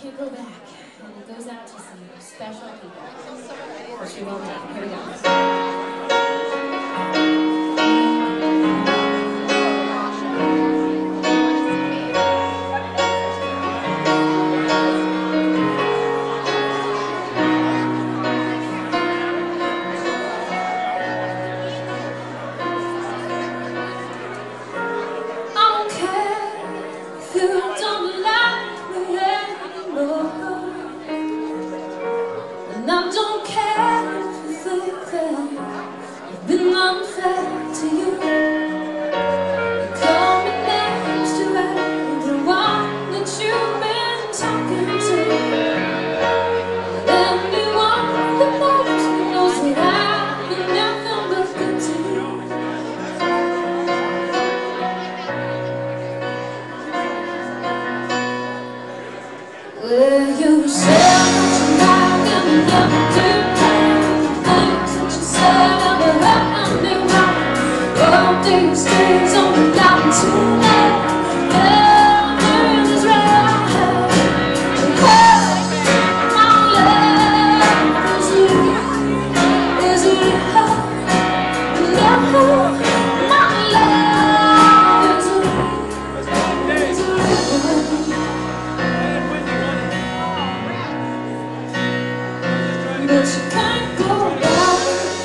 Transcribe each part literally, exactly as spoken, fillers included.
Can't Go Back, and it goes out to some special people, which we won't name. Here we go. And I don't care if you think that I've been unfair to you. You call me names to everyone that you've been talking to. And anyone that knows me knows that I've been nothing but good to you. Well, you said these things only got tonight. Heaven is right. My love is real, is real. No, my love is real, is real. But you can't go back.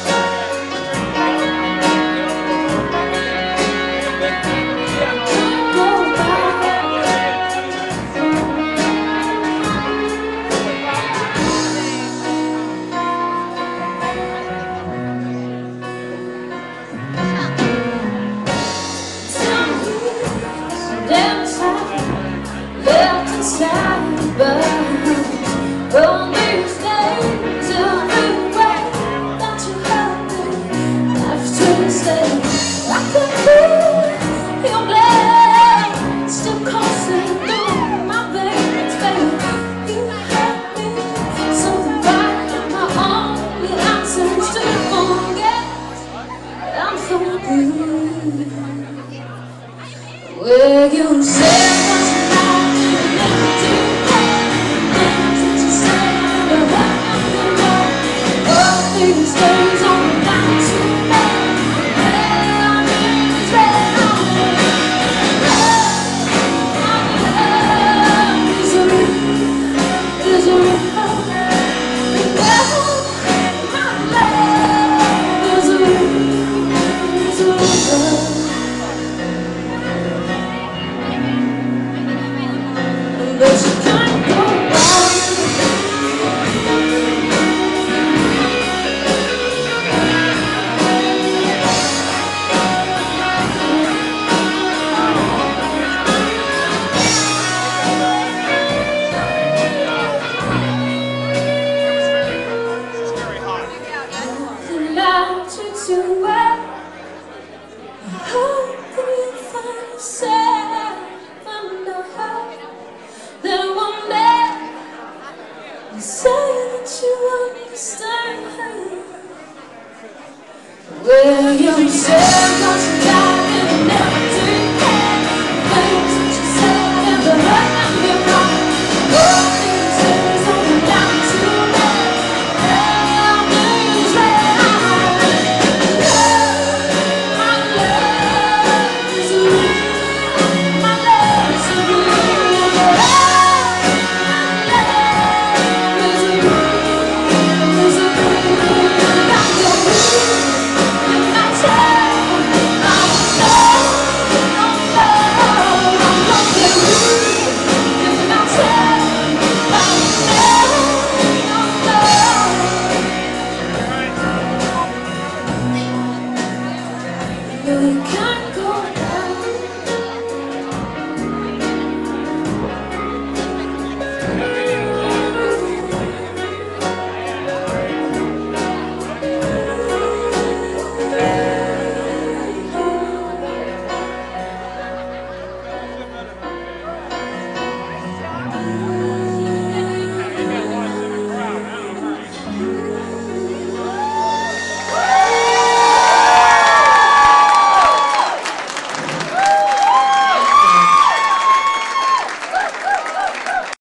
Left inside, but on these days, every way that you held me, left to stay. I could feel your blade still coursing through my veins, baby. You had me something right in my only answers to forget. I'm so good. Well, you said these days only got tonight. Heaven is red on me. My love is real, is real. My love is real, is real. But you can't go back. Too well. I hope that you find yourself under her. Then one day you say that you understand her. Well, you said